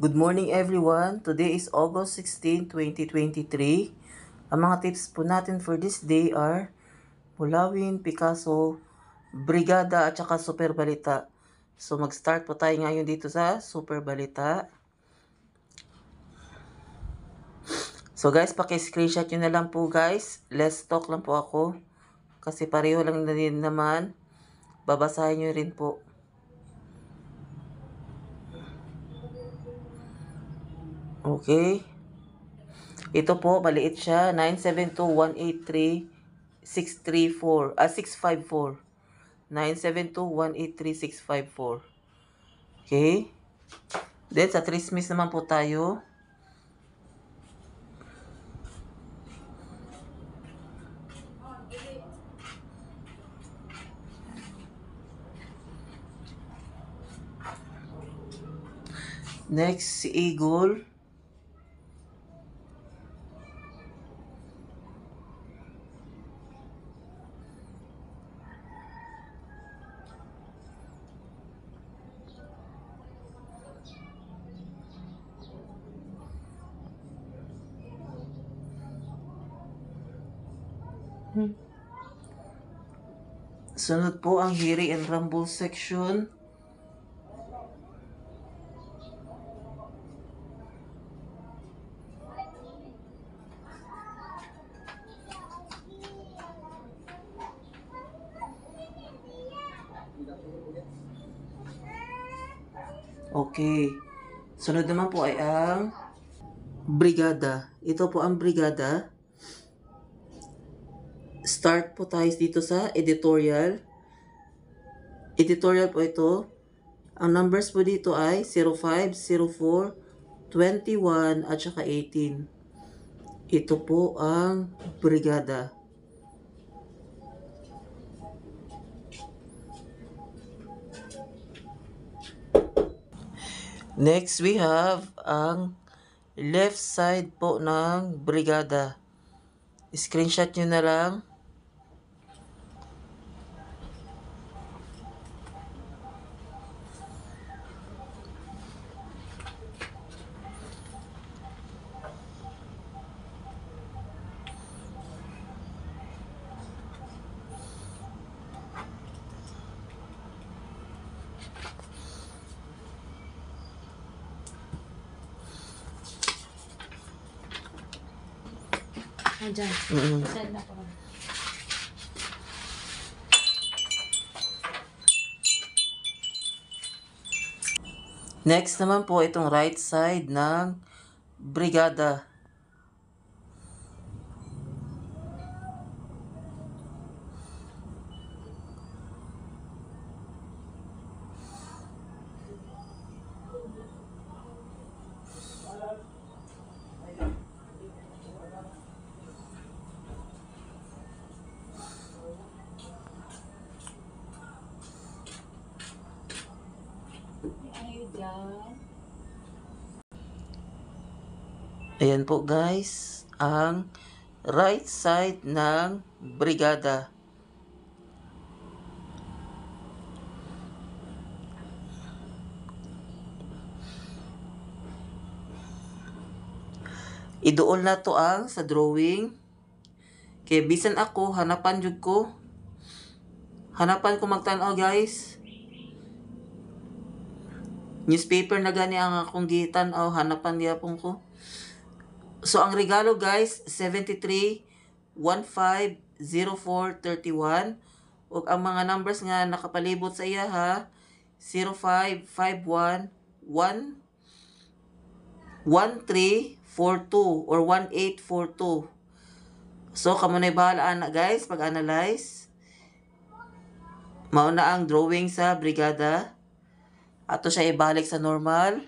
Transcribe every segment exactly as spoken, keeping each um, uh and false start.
Good morning everyone. Today is August sixteenth, twenty twenty-three. Ang mga tips po natin for this day are Bulawin, Picasso, Brigada at saka Super Balita. So mag-start po tayo ngayon dito sa Super Balita. So guys, paki-screenshot nyo na lang po guys. Let's talk lang po ako. Kasi pareho lang na din naman. Babasahin nyo rin po. Okay. Ito po, maliit siya. nine seven two one eight three six three four. Ah, six five four. nine seven two one eight three six five four. Okay. Then, sa trismis naman po tayo. Next, si Eagle. Hmm. Sunod po ang Hiri and Rumble section. Okay. Sunod naman po ay ang Brigada. Ito po ang Brigada. Start po tayo dito sa editorial. Editorial po ito. Ang numbers po dito ay zero five, zero four, twenty-one at saka eighteen. Ito po ang Brigada. Next, we have ang left side po ng Brigada. Screenshot nyo na lang. Ayan. Mm-hmm. Send na ko. Next naman po itong right side ng Brigada. Ayan po guys, ang right side ng Brigada. Iduol na to ang sa drawing. Kaya bisan ako, hanapan jud ko. Hanapan ko magtanaw guys. Newspaper na gani ang akong gitan-aw, hanapan gyapon ko. So, ang regalo guys, seventy-three, fifteen, oh four, thirty-one. O ang mga numbers nga nakapalibot sa iya ha, zero five, five one, one, one three, four two or one eight four two. So, kamo na'y bahala na guys, pag-analyze. Mauna ang drawing sa Brigada. Ato siya ibalik sa normal.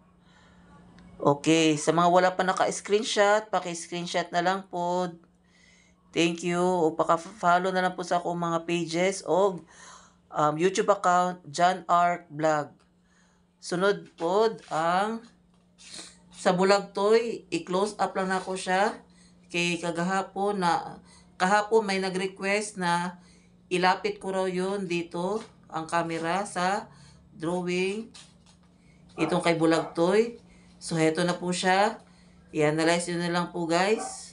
Okay, sa mga wala pa naka-screenshot, paki-screenshot na lang po. Thank you. O paka-follow na lang po sa akong mga pages o um, YouTube account, John Arc Vlog. Sunod po ang sa bulag toy, i-close up lang na ako siya. Kay kagahapon na, kahapon may nag-request na ilapit ko raw yun dito, ang camera sa drawing. Itong kay bulag toy. So, heto na po siya. I-analyze nyo na lang po, guys.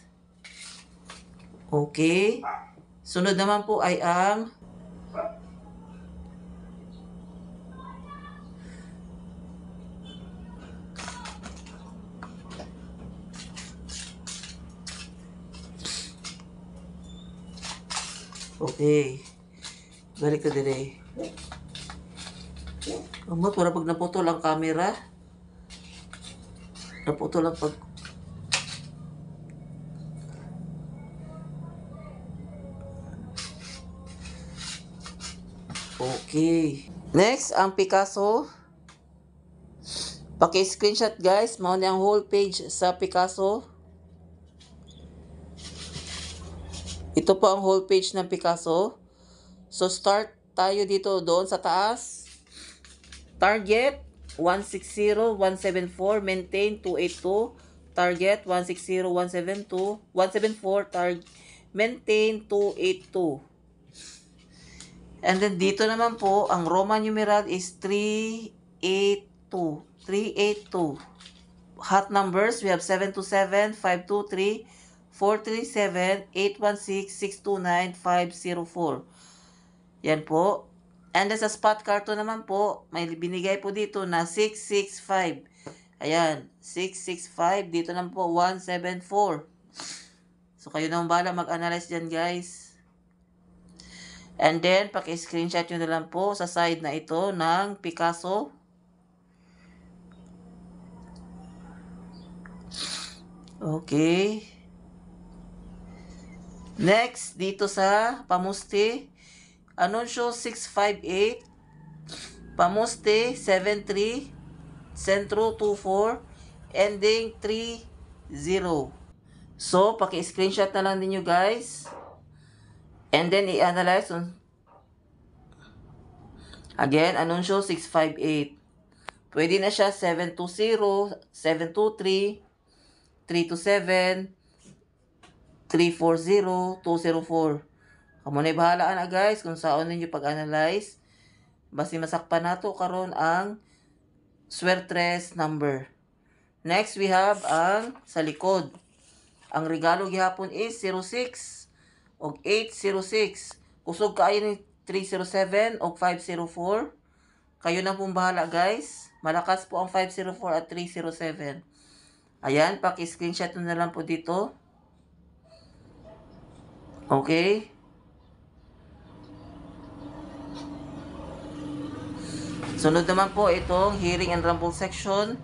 Okay. Sunod naman po ay ang okay. Balik ka dire. Amot, para pag naputol ang camera. Naputol ang pag... Okay. Next, ang Picasso. Paki-screenshot guys. Mao ni ang whole page sa Picasso. Ito po ang whole page ng Picasso. So, start tayo dito doon sa taas. Target, one sixty, one seventy-four. Maintain, two eighty-two. Target, one sixty, one seventy-two. one seventy-four. Target, maintain, two eighty-two. And then, dito naman po, ang Roman numeral is three eighty-two. three eighty-two. Hot numbers, we have seven two seven, five two three, four three seven, eight one six, six two nine, five zero four. Yan po. And then sa spot carton naman po, may binigay po dito na six six five. Ayan, six six five. Dito naman po, one seven four. So, kayo naman bala mag-analyze dyan, guys. And then, paki-screenshot nyo na lang po sa side na ito ng Picasso. Okay. Next, dito sa Pamuste, Anunsyo six five eight, Pamuste seven three, Sentro two four, ending three zero. So, paki-screenshot na lang ninyo guys. And then, i-analyze. Again, Anunsyo six five eight. Pwede na siya seven two zero, seven two three, three two seven, three four zero, two zero four. Kamu na'y bahalaan na guys kung saan ninyo pag-analyze. Basi masakpan nato karon ang swertres number. Next, we have ang sa likod. Ang regalo gihapon is zero six o eight zero six. Kusog kaayo ni three zero seven o five zero four. Kayo na pong bahala guys. Malakas po ang five zero four at three zero seven. Ayan, paki-screenshot na lang po dito. Okay. Sunod naman po itong hearing and rumble section.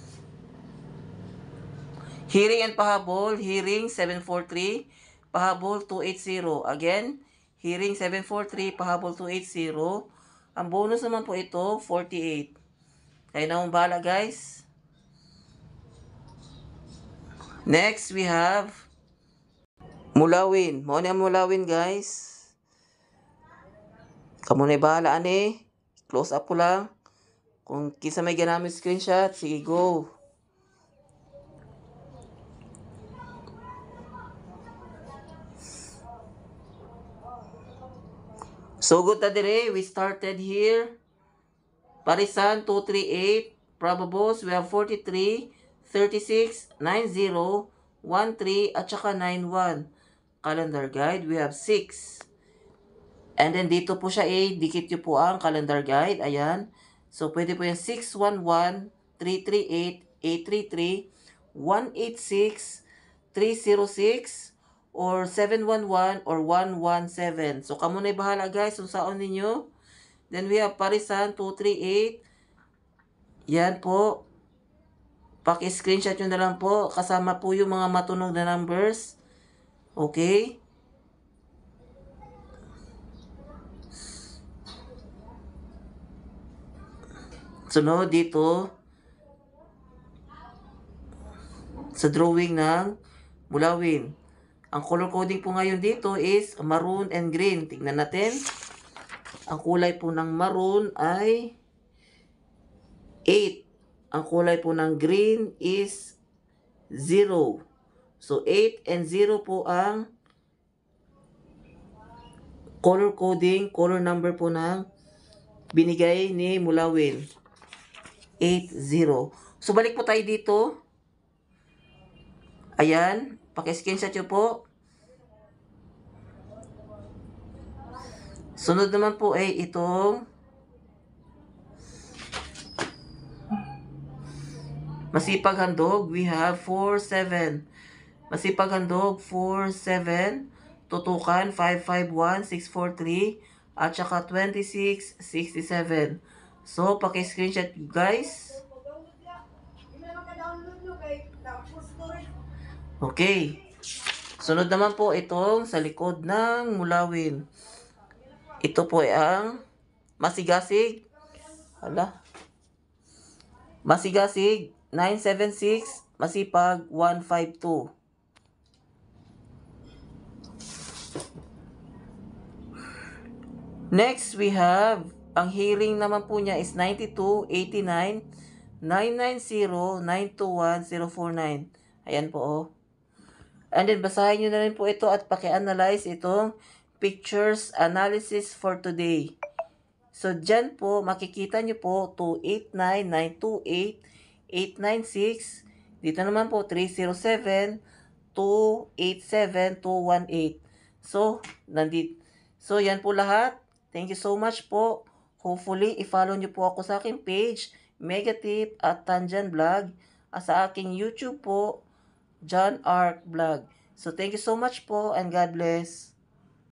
Hearing and pahabol, hearing seven four three, pahabol two eighty. Again, hearing seven four three, pahabol two eighty. Ang bonus naman po ito, forty-eight. Kaya na mong bahala guys. Next, we have Mulawin. Mo na Mulawin guys. Kamu na bahala ani. Close up ko lang. Kung kisa may ginamit screenshot, sige go. So good na dire. We started here. Parisan two three eight. Probables, we have forty-three, thirty-six, ninety, thirteen, at saka ninety-one. Calendar guide, we have six. And then dito po siya eh, dikit nyo po ang calendar guide. Ayan. So pwede po yung six one one, three three eight, eight three three, one eight six, three zero six, or seven one one, or one one seven. So kamo na'y bahala guys kung saan ninyo. Then we have Parisan two three eight. Yan po. Paki-screenshot nyo na lang po. Kasama po yung mga matunog na numbers. Okay. Sunod dito sa drawing ng Mulawin. Ang color coding po ngayon dito is maroon and green. Tingnan natin. Ang kulay po ng maroon ay eight. Ang kulay po ng green is zero. So, eight and zero po ang color coding, color number po ng binigay ni Mulawin. eight zero. So, balik po tayo dito. Ayan, paki-screenshot nyo po. Sunod naman po ay itong masipag handog. We have four seven. Masipag handog four seven. Tutukan five five one six four three. At saka twenty-six sixty-seven. So, paki-screenshot guys. Okay. Sunod naman po itong sa likod ng mulawin. Ito po ay ang masigasig. Hala. Masigasig nine seven six, masipag one five two. Next, we have, ang hearing naman po niya is ninety-two eighty-nine nine nine zero nine two one zero four nine. Ayan po oh. And then, basahin nyo na rin po ito at paki-analyze itong pictures analysis for today. So, dyan po, makikita nyo po two eight nine nine two eight eight nine six. Dito naman po three zero seven two eight seven two one eight. So, nandito. So, yan po lahat. Thank you so much po. Hopefully, i-follow nyo po ako sa aking page, Megatip at Tanjan Vlog. At sa aking YouTube po, John Ark Vlog. So, thank you so much po and God bless.